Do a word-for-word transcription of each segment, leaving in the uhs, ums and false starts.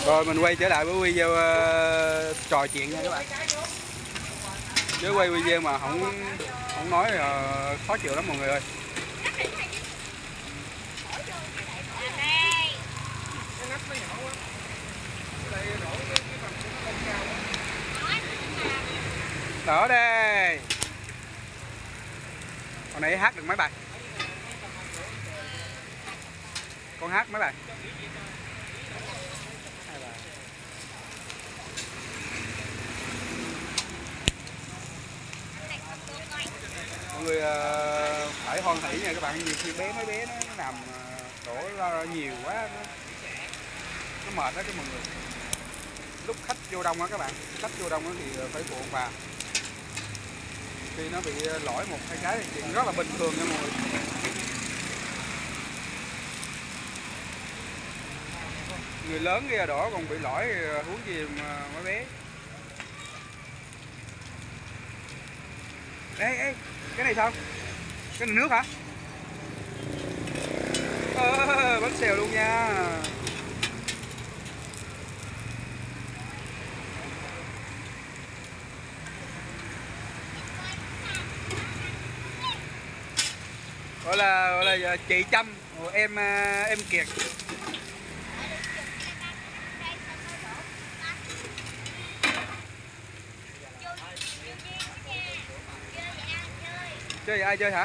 Rồi mình quay trở lại với video uh, trò chuyện nha các bạn. Nếu quay video mà không không nói uh, khó chịu lắm mọi người ơi. Đỡ đây. Con này hát được mấy bài? Con hát mấy bài? Hai bài. Mọi người uh, phải hoan hỷ nha các bạn, nhiều khi bé mấy bé nó, nó nằm uh, đổ ra nhiều quá nó, nó mệt đó chứ mọi người. Lúc khách vô đông á các bạn, khách vô đông thì phải phụ ông bà. Khi nó bị lỗi một hai cái thì chuyện rất là bình thường nha mọi người. Người lớn kia đổ còn bị lỗi huống gì mà mấy bé. Ê ê, cái này sao? Cái này nước hả? Ờ, bánh xèo luôn nha. Gọi là gọi là chị Trâm, em em Kiệt. Chơi ai chơi hả?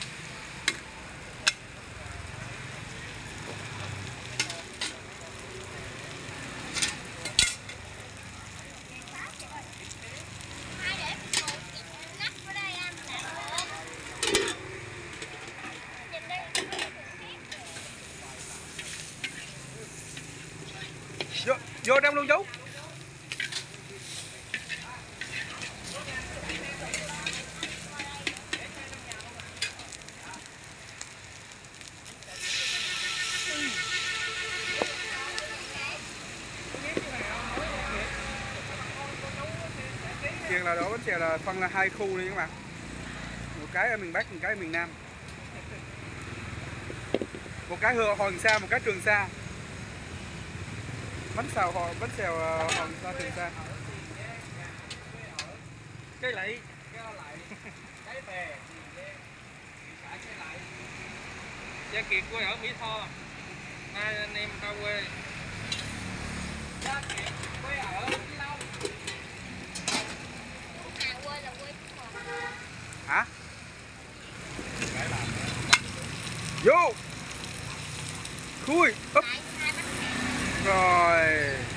Vô, vô trong luôn chú. Chuyện là đổ bánh xèo là phân là hai khu đi các bạn. Một cái ở miền Bắc, một cái ở miền Nam. Một cái Hoàng Sa, một cái Trường Sa. Bánh xèo bánh xèo Hoàng Sa Trường Sa. Cái lại cái lại cái bè cái lại. Gia Kiệt quê ở Mỹ Tho. Hai anh em tao quê. Gia Kiệt quê ở Vĩnh Long. Quê là quê hả? Vô. Khui úp. Rồi.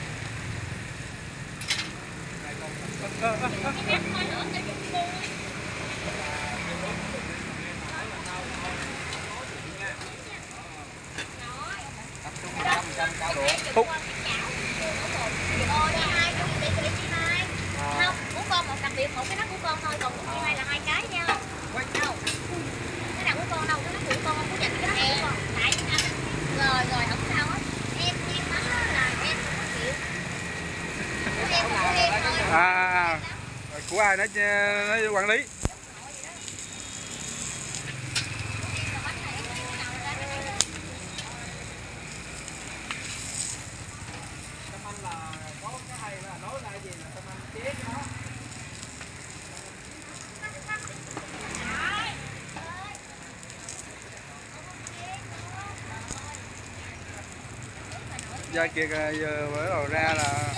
À, à, à, à. Phúc. Không, của con một đặc biệt một cái nắp của con thôi, còn của chị hai là hai cái nha. Đâu? Cái nào của con đâu, cái nắp của con không có dành cái nắp của con. Tại rồi rồi không sao hết. Em em bắn là em không chịu. Của em của em thôi. À, của ai nó nó quản lý. Gia Kiệt giờ bắt đầu ra là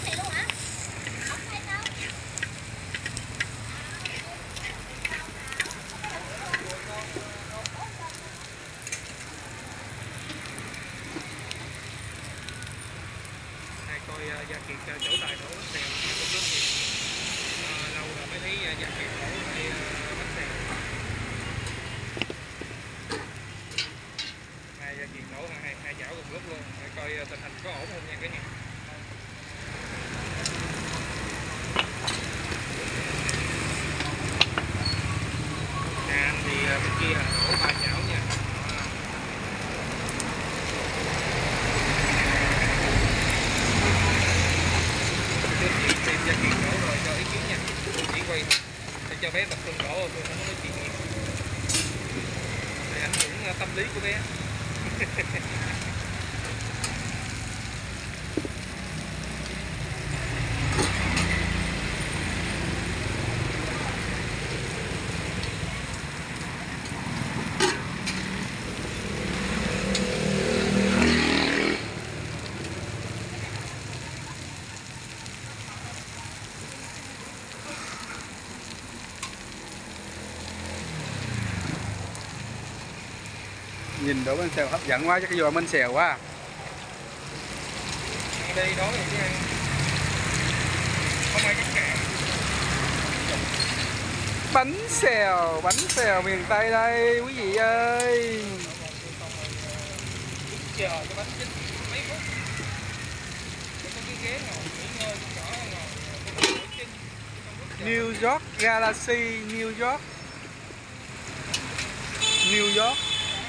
coi Gia Kiệt chỗ tài đổ bánh xèo cũng rất nhiều. À, lâu rồi mới thấy Gia Kiệt đổ lại bánh xèo. Hai Gia Kiệt đổ hai hai chảo cùng lúc luôn. Để coi tình hình có ổn không nha cả nhà. Nhà anh thì bên kia là đổ ba chảo nha. Tìm Gia Kiệt đổ rồi cho ý kiến nha. Chỉ quay thôi. Để cho bé tập trung đổ tôi không có nói chuyện nhiều. Để ảnh hưởng tâm lý của bé. đổ bánh xèo hấp dẫn quá, chắc cái vô bánh xèo quá. Đi đó thì chứ ăn. Không ai cắt cạn. Bánh xèo, bánh xèo miền Tây đây quý vị ơi. Chờ cho bánh chín mấy phút. Có cái ghế ngồi nghỉ ngơi nhỏ ngồi. New York Galaxy, New York. New York.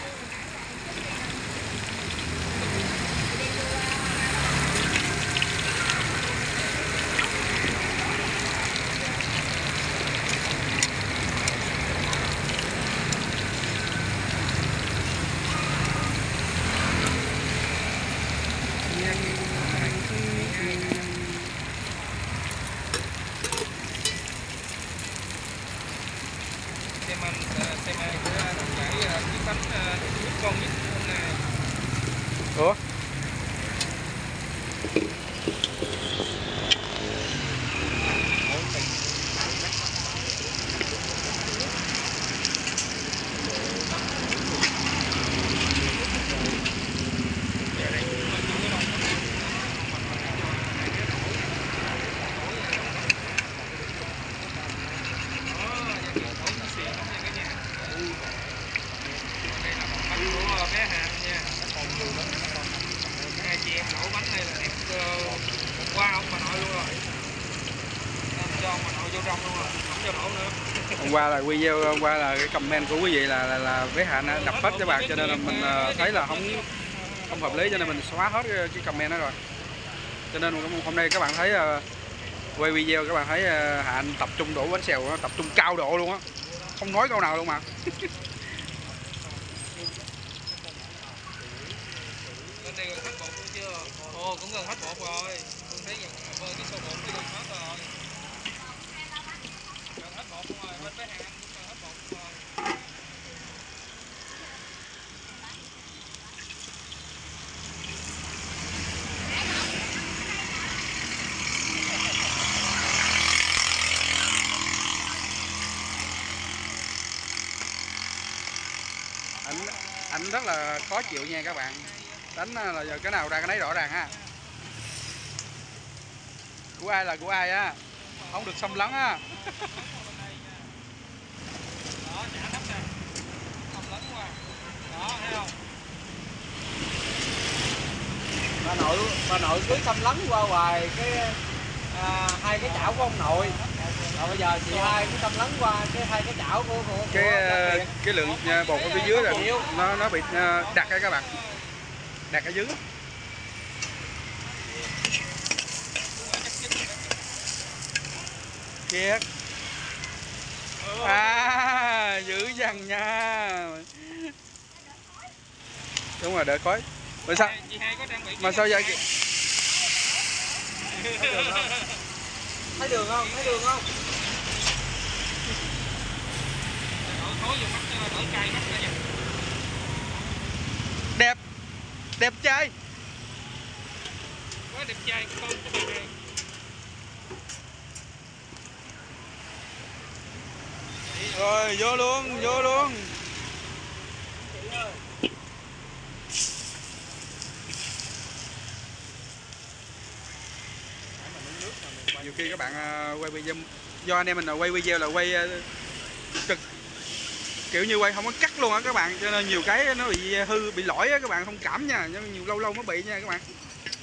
Xem anh xem anh sẽ đồng giải chiếc bánh nước con nhất hôm nay. Ủa? Bé Hàm nha, hai chị em nấu bánh này là đẹp qua ông bà nội luôn rồi, cho ông bà nội vô trong luôn rồi, không cho nổ nữa. Hôm qua là video, hôm qua là cái comment của quý vị là là, là bé Hạnh đập hết các bạn, cho nên là mình thấy là không không hợp lý, cho nên mình xóa hết cái, cái comment đó rồi. Cho nên hôm nay các bạn thấy quay video, các bạn thấy Hạnh tập trung đổ bánh xèo, tập trung cao độ luôn á, không nói câu nào luôn mà. Bên đây gần hết bột luôn chưa? Ồ, cũng gần hết bột rồi. Tôi thấy gần bơi cái số bột nó gần hết rồi. Gần hết bột rồi, bên bé Hàm cũng gần hết bột rồi. Anh anh rất là khó chịu nha các bạn. Đánh là giờ cái nào ra cái nấy rõ ràng ha. Của ai là của ai á, không được xâm lấn á. Đó, chả nắp nè. Xâm lấn qua. Đó, thấy không? Bà nội bà nội cứ xâm lấn qua hoài cái à, hai cái chảo của ông nội. Rồi bây giờ chị hai cứ xâm lấn qua cái hai cái chảo của, của, của cái cái lượng bột ở phía dưới là nó nó bị đặc á các bạn, đặc ở dưới. Kiệt à, dữ dằn nha. Đúng rồi, đợi khói. Mà sao mà sao vậy? Thấy đường không? Thấy đường không? Đẹp, đẹp trai. Quá đẹp trai con của bạn này. Rồi vô luôn, vô luôn. Nhiều khi các bạn quay video, do anh em mình là quay video là quay cực, kiểu như quay không có cắt luôn á các bạn, cho nên nhiều cái nó bị hư, bị lỗi á các bạn, thông cảm nha, nhưng nhiều lâu lâu nó bị nha các bạn.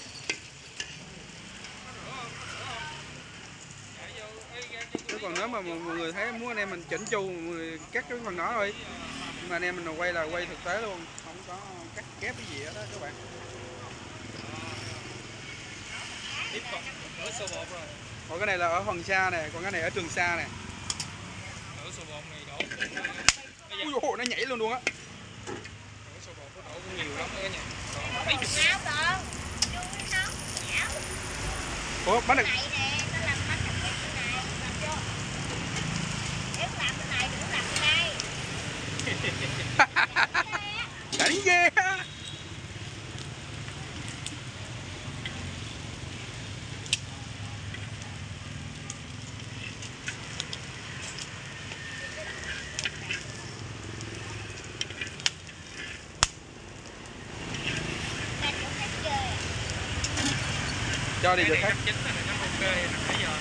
Chứ còn nếu mà mọi người thấy muốn anh em mình chỉnh chu, mọi người cắt cái phần đó thôi, nhưng mà anh em mình quay là quay thực tế luôn, không có cắt ghép cái gì hết đó các bạn. Tiếp tục ở số bột rồi. Còn cái này là ở Hoàng Sa nè, còn cái này ở Trường Sa nè. Ở số bột này đổ. Ui dồi, nó nhảy luôn luôn á. Ở số bột nó đổ cũng nhiều lắm đó cả nhà. Mấy chục ngáo con. Ủa, bánh này. Này nè, nó làm bánh đặc biệt như này, làm vô. Nếu làm cái này thì nó làm cái này. Đánh ghê á. Cho đi cái được này khách. năm chín là nó ok là nãy giờ.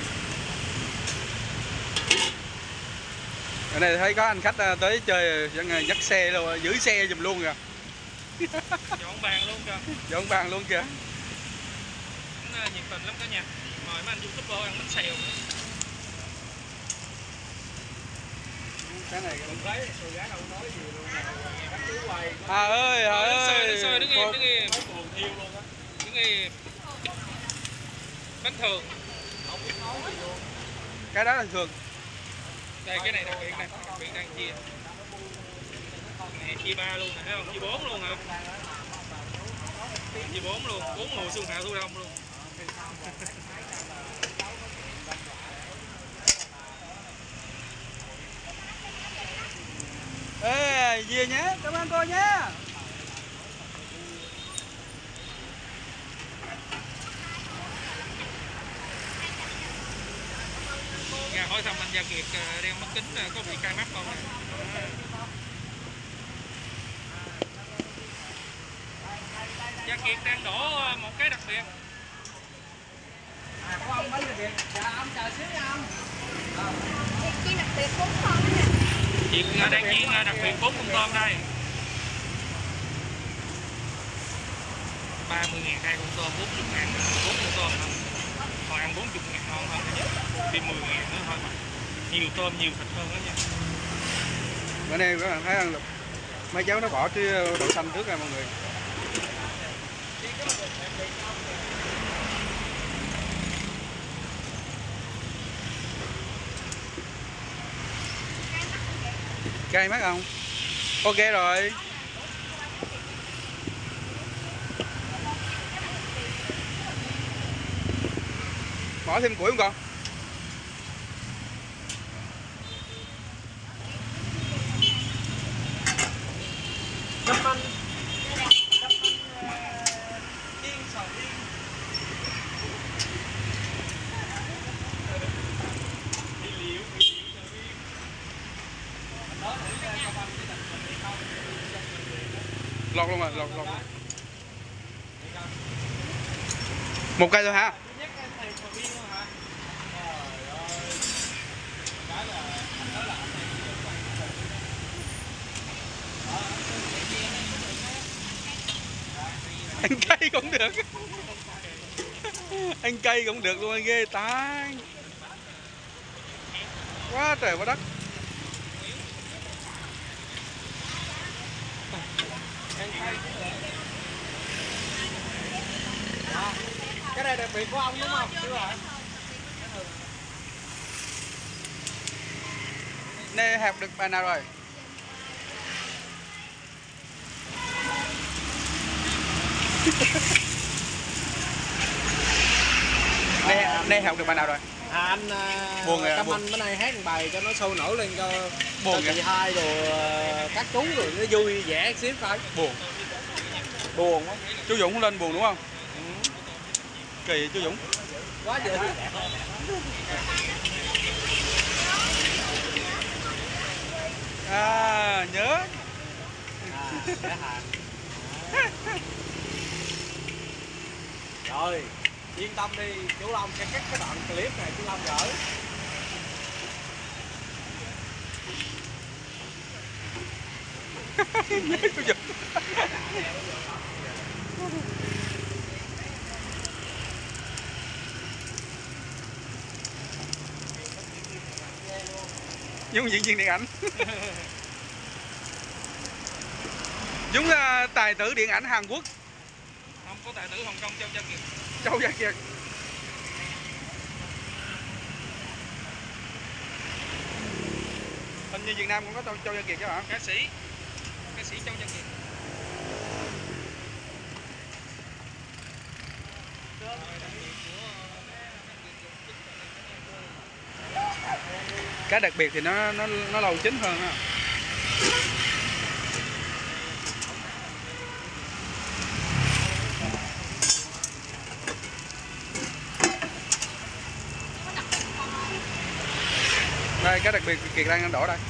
Ở đây thấy có anh khách tới chơi dắt xe luôn, giữ xe giùm luôn kìa. Dọn bàn luôn kìa. Dọn bàn luôn kìa. Nó nhiệt tình lắm cả nhà. Mời mấy anh YouTuber ăn bánh xèo nữa. Cái này Đừng thấy tôi gái đâu nói gì luôn nè. Khách cứ quay. Hà ơi, Hà Ờ, đứng ơi. xoay, đứng xoay, đứng im, đứng im. Có buồn thiêu luôn á. Đứng im. Bánh thường. Không biết nói gì luôn. Cái đó là thường. Đây cái này đặc biệt này, đặc biệt đang chia. Này chia ba luôn nè, thấy không? Chia bốn luôn hả? Chia bốn luôn, bốn mùa xuân hạ thu đông luôn. Ê, về nhé, cảm ơn cô nhé. Nhà hỏi thăm anh Gia Kiệt đeo mắt kính có bị cay mắt không nè. Gia Kiệt đang đổ một cái đặc biệt. À, có ông bánh đặc biệt. Dạ, ông chờ xíu nha ông. Chiên đặc biệt bốn con đó nè. Chiên đang chiên đặc biệt bốn con tôm đây. ba mươi ngàn hai con tôm, bốn mươi ngàn bốn con tôm hả? Còn ăn bốn mươi ngàn ngon hơn nha. Đi mười ngàn nữa thôi mà. Nhiều tôm nhiều thịt hơn đó nha. Bữa nay các bạn thấy không? Mấy cháu nó bỏ cái đậu xanh trước ra mọi người. Cay mắt không? Ok rồi. Bỏ thêm củi không con? Cắp anh. Cắp anh chiên sầu riêng. Đi liệu, đi liệu sầu riêng. Mình nói thử cắp anh cái thịt mình đi không? Lọt luôn rồi, lọt lọt. Một cây thôi hả? Nhắc cái thầy sầu riêng luôn hả? Trời ơi. Cái là anh nói là anh này Ăn cây cũng được. Ăn cây cũng được luôn, ghê tai. Quá trời quá đất. à, cái này đặc biệt của ông đúng không? Chưa hả? Này hẹp được bài nào rồi? Này, này học được bài nào rồi? À anh uh, Buồn kìa, Cam buồn. Anh bữa nay hát một bài cho nó sôi nổi lên cho, Buồn cho kìa. chị hai rồi uh, các chú rồi nó vui vẻ xíu coi. Buồn. Buồn quá. Chú Dũng cũng lên buồn đúng không? Ừ. Kỳ vậy chú Dũng. Quá dễ. À nhớ. À, để hàng. Rồi, yên tâm đi, chú Long sẽ cắt cái đoạn clip này chú Long gửi. Nhớ chú Dũng. Dũng diễn viên điện ảnh. Dũng là tài tử điện ảnh Hàn Quốc. Không có tài tử Hồng Kông Châu Gia Kiệt. Châu Gia Kiệt. Hình như Việt Nam cũng có Châu, Châu Gia Kiệt chứ hả? Ca sĩ. Ca sĩ Châu Gia Kiệt. Cái đặc biệt thì nó nó nó lâu chín hơn á. Đây cái đặc biệt Kiệt đang đổ đây.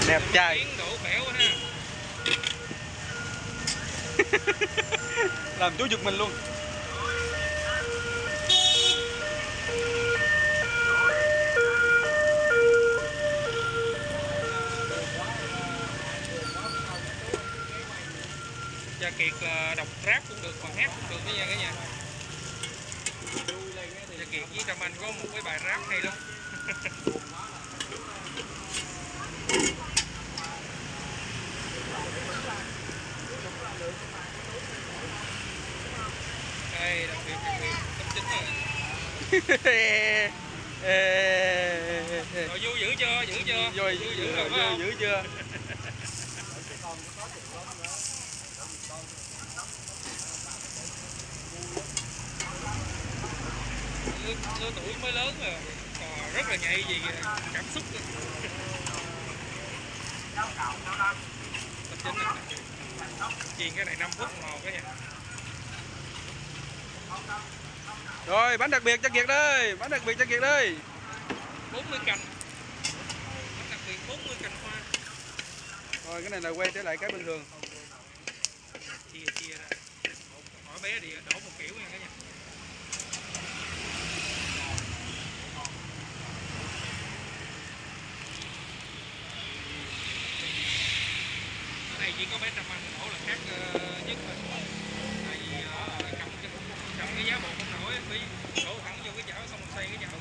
Đẹp trai. Tiếng đổ bẻo ha. Làm chú giật mình luôn. Cha Kiệt đọc rap cũng được, còn hát cũng được đó nha cả nhà. Cha Kiệt với Trâm Anh có một cái bài rap hay lắm. Đây, đặc biệt, đặc biệt, cấp chín rồi. Rồi vui dữ chưa, dữ chưa? Rồi, vui dữ rồi phải không? dữ chưa? Lứa, lứa tuổi mới lớn rồi, còn rất là nhạy gì cảm xúc rồi. Cấp chín này, chiên cái này năm phút ngồi cái nha. Rồi bánh đặc biệt cho Kiệt đây, bánh đặc biệt cho Kiệt đây. bốn mươi cành. Bánh đặc biệt bốn mươi cành hoa. Rồi cái này là quay trở lại cái bình thường. Chia chia ra. Mỗi bé thì đổ một kiểu nha cả nhà. Ở đây chỉ có bé Trâm Anh đổ là khác uh, nhất rồi. Tại vì uh, cầm, cầm cái giá bột không nổi, bị đổ thẳng vô cái chảo xong rồi xoay cái chảo.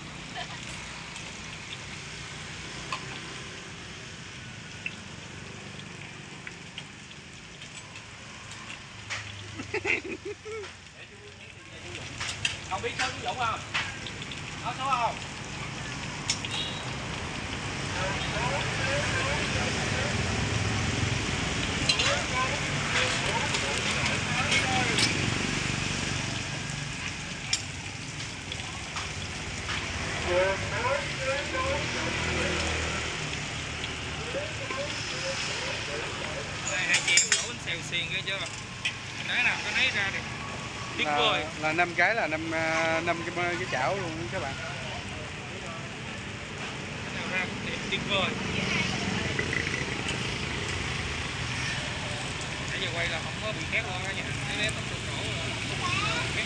Không biết số Dũng không? Có số không? Đây hai chị em đổ bánh xèo xiên ghê chưa? Nãy nào có lấy ra được. Tuyệt vời. Là năm cái là năm năm cái cái chảo luôn các bạn. Cái nào ra cũng đẹp tuyệt vời. Nãy giờ quay là không có bị khét luôn cả nhà. Cái nếp tốc độ nổ là không có khét.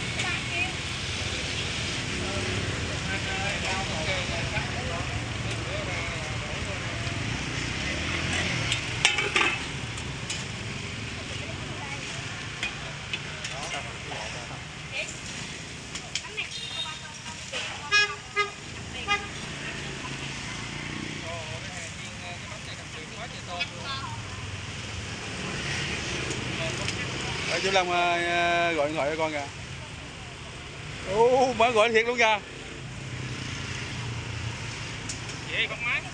Ở chú Long uh, gọi điện thoại cho con kìa. Ô, mới gọi thiệt luôn kìa. Vậy con máy.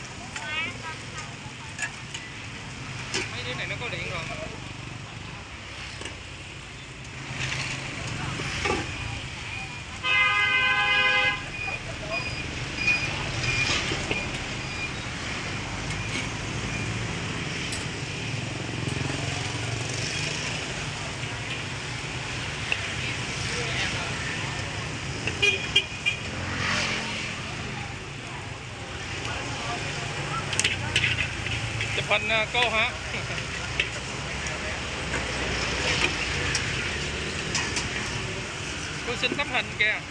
Mấy đứa này nó có điện rồi. Chụp hình cô hả? Cô xin tấm hình kìa.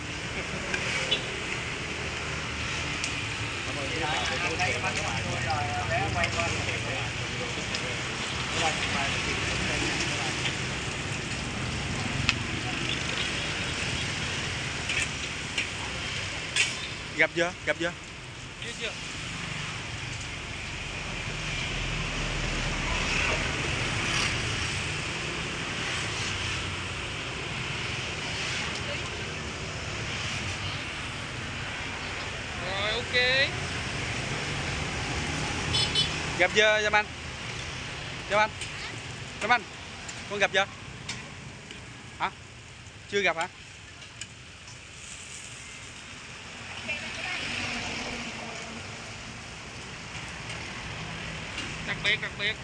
Gặp chưa? Gặp chưa? Chưa chưa. Rồi ok. Gặp chưa Trâm Anh? Trâm Anh? Trâm Anh? Con gặp chưa? Hả? Chưa gặp hả? Đặc biệt, đặc biệt.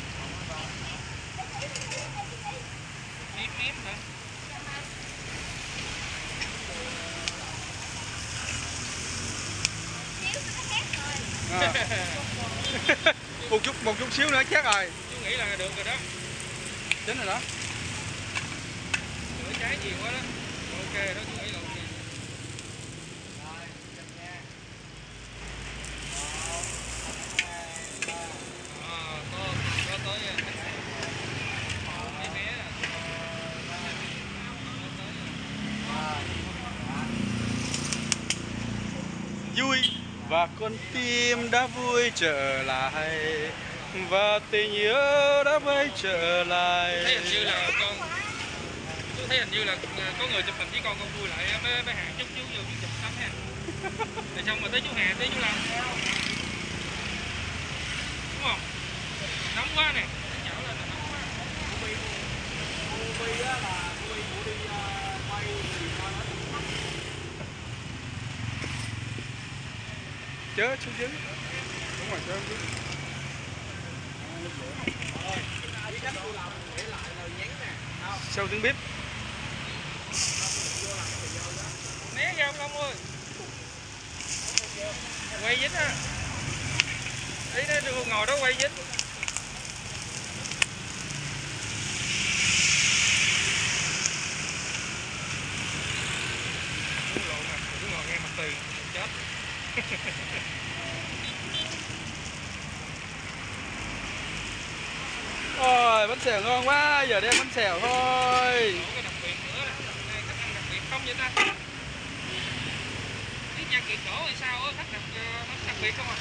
Miếm miếm hả? xíu nữa chết rồi. Chú nghĩ là được rồi đó. Chính rồi đó. Lửa cháy nhiều quá đó. Ok đó, chú nghĩ là ok. À, có, có tới mấy bé à. Vui và con tim đã vui trở lại và tình yêu đã quay trở lại. Thấy hình như là con chú thấy hình như là có người chụp hình với con con vui lại mới mới Hà chúc chú vô chụp tắm ha. Rồi xong rồi tới chú Hà tới chú Lâm. Đúng không? Nóng quá nè. Chảo lên là nóng quá. Movie á là movie của đi quay thì coi hết. Chớ xuống dưới. Đúng rồi, chớ xuống. Sau tiếng bếp. Né ra ông Long ơi. Quay dính ha. Ý nó đưa ngồi đó quay dính. Chú lộn mà, chú ngồi nghe mặt tiền chết. Ôi, bánh xèo ngon quá, giờ đi ăn bánh xèo thôi. Có cái đặc biệt nữa nè, đây khách ăn đặc biệt không vậy ta? Cái nhà kiệt đổ hay sao á, khách đặc khách đặc biệt không à?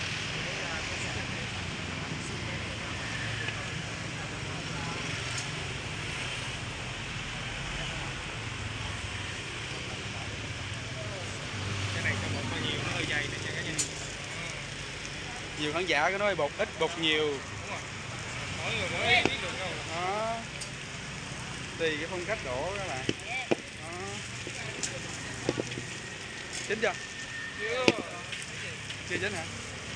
Cái này cho bột bao nhiêu nó hơi dày nè nha cả nhà. Nhiều khán giả có nói bột ít bột nhiều. Đúng rồi. Mỗi người mỗi ý biết được đâu. Đó. Tùy cái phong cách đổ các bạn. Đó. Chín chưa? Chưa. Chưa chín hả?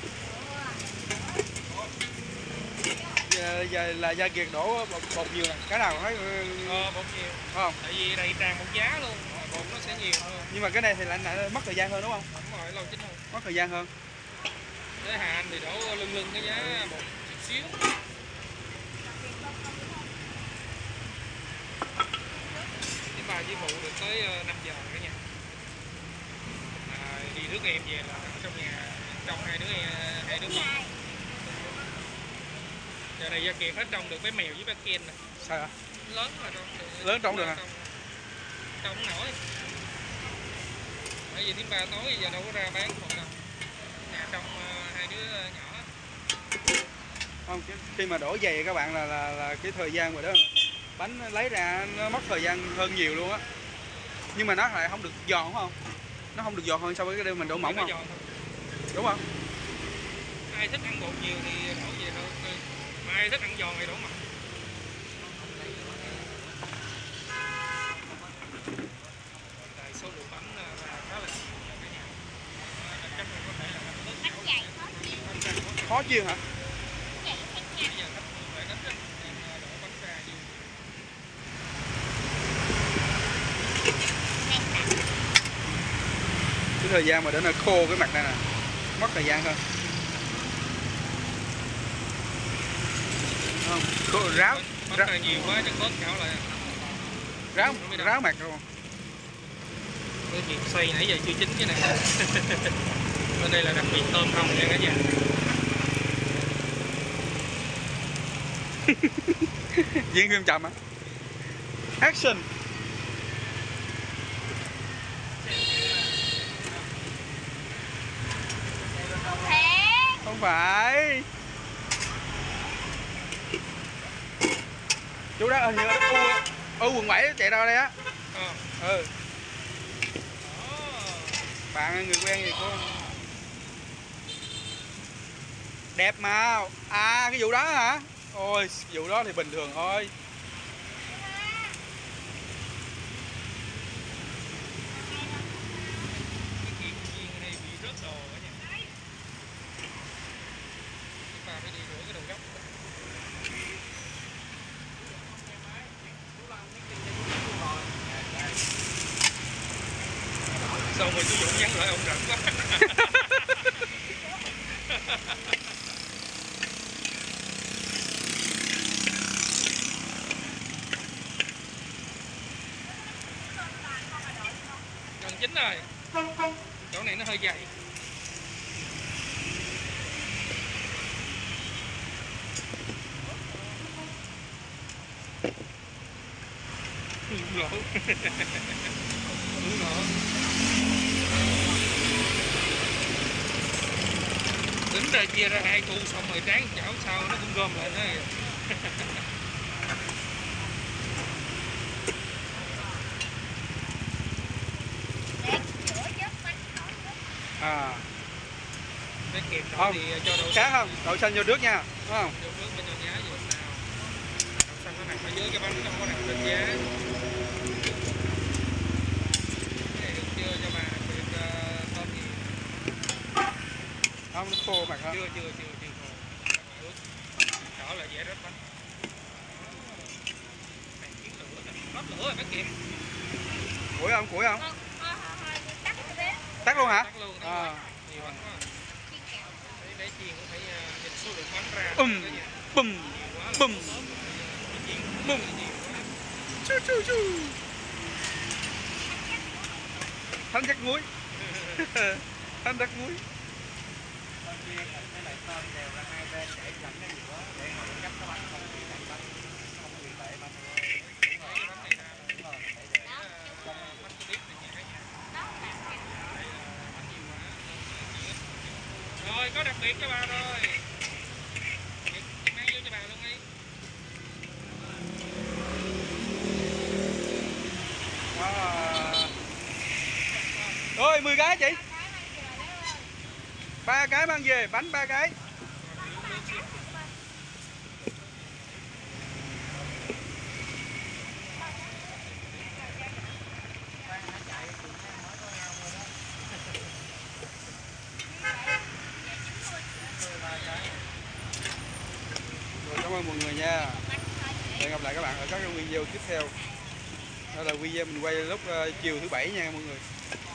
Giờ, giờ là Gia Kiệt đổ bột, bột nhiều nè, cái nào thấy Ờ, bột nhiều. không? Tại vì đầy tràn một giá luôn, bột nó sẽ nhiều hơn. Nhưng mà cái này thì lại, lại mất thời gian hơn đúng không? Đúng rồi, lâu chín hơn. Mất thời gian hơn. Thế Hà Anh thì đổ lưng lưng cái giá bột chút xíu. Cái bà với phụ được tới năm giờ cả nhà. À, đi rước em về là ở trong nhà, trong hai đứa hai đứa con. Giờ này Gia Kiệt hết trông được bé mèo với bé Ken nè. Sao hả? Lớn rồi đâu. Lớn trông được hả? Trông không nổi. Bởi vì đến ba tối giờ đâu có ra bán còn đâu. Nhà trong uh, hai đứa nhỏ. Không, khi mà đổ dày các bạn là là, là cái thời gian rồi đó, bánh lấy ra nó mất thời gian hơn nhiều luôn á. Nhưng mà nó lại không được giòn đúng không? Nó không được giòn hơn so với cái đêm mình đổ mỏng không? Đúng không? Ai thích ăn bột nhiều thì đổ về thôi. Mà ai thích ăn giòn thì đổ mỏng. Tại số lượng bánh là khá là nhiều cả nhà. Chắc là có thể là Bánh dày khó chiên. Khó chiên hả? Dày thêm nha. bây giờ khách phải ít á, em đổ bánh ra nhiều. Cái thời gian mà để nó khô cái mặt này nè, mất thời gian hơn. Không, khô, ráo, Bánh ráo, ra nhiều quá chắc bớt chảo lại. ráo, ráo mặt luôn. Cái việc xoay nãy giờ chưa chín cái này. Bên đây là đặc biệt tôm hồng nha cả nhà. Diễn phim chậm hả? Action. Thế. Không phải. Chú đó hình như là U, U quận bảy chạy ra đây á. Ờ. Ừ. Bạn người quen gì cô? Đẹp mà. À cái vụ đó hả? Ôi vụ đó thì bình thường thôi. Cái kiện viên này bị rớt đồ cả nhà. Chúng ta phải đi rửa cái đầu gốc. Xong rồi chú Dũng nhắn lại ông rảnh quá. chín rồi. Chỗ này nó hơi dày. Lỗ. Lỗ. Tính ra chia ra hai cu xong rồi tráng chảo sau nó cũng gom lại nữa. À. Cái kìm đó Không. thì cho đậu Khác không? Đậu xanh vô nước nha, đúng không? vô nước bên cho giá vô sao. Đậu xanh nó nằm ở dưới cái bánh, nó không có nằm trên giá. Cái này được chưa cho bà việc uh, tôm gì? Không, nó khô mặt hả? Chưa, chưa, chưa, chưa khô. Ướt. Đỏ là dễ rớt bánh. Này chiến lửa nè, hết lửa rồi bác Kiệm. Củi không? Củi không? Tắt Tắt luôn hả? Tắt luôn. À. Nhiều bánh quá. Để, để chiên cũng phải uh, nhìn số lượng bánh ra. Bùm, bùm, bùm, bùm. Chu chu chu. Thanh chắc muối. Thanh chắc muối. Rồi có đặc biệt cho bà rồi. Mang vô cho bà luôn đi. Wow. Rồi mười cái chị. Ba cái mang về, bánh ba cái. Rồi, cảm ơn mọi người nha. Hẹn gặp lại các bạn ở các video tiếp theo. Đó là video mình quay lúc uh, chiều thứ bảy nha mọi người.